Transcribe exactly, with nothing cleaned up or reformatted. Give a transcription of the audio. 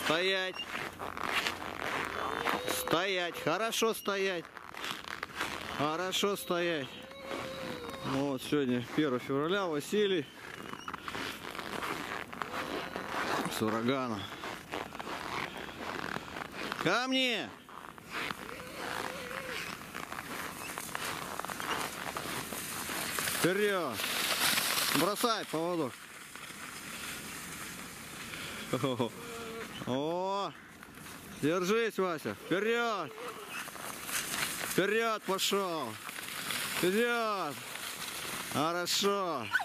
Стоять. Стоять. Хорошо стоять. Хорошо стоять. Вот сегодня первое февраля. Василий с ураганом. Ко мне! Вперед! Бросай поводок. О! Держись, Вася! Вперед! Вперед пошел! Вперед! Хорошо!